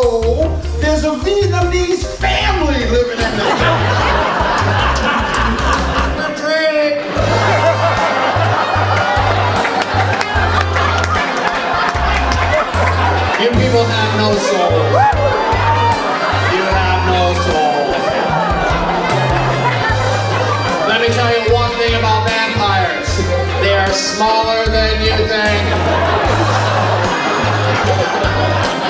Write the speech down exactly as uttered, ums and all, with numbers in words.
soul, there's a Vietnamese family living in the The trick! You people have no soul. You have no soul. Let me tell you one thing about vampires. They are smaller than you think.